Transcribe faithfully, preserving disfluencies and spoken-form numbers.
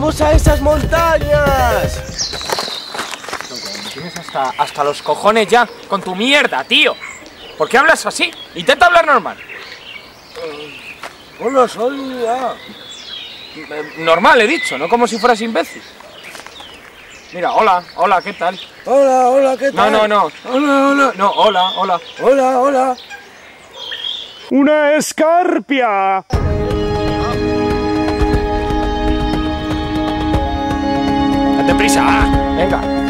¡Vamos a esas montañas! Me tienes hasta, hasta los cojones ya con tu mierda, tío. ¿Por qué hablas así? Intenta hablar normal. Uh, hola, soy... Ah. Normal, he dicho, no como si fueras imbécil. Mira, hola, hola, ¿qué tal? Hola, hola, ¿qué tal? No, no, no. Hola, hola. No, hola, hola. Hola, hola. ¡Una escarpia! Date prisa, ah, venga.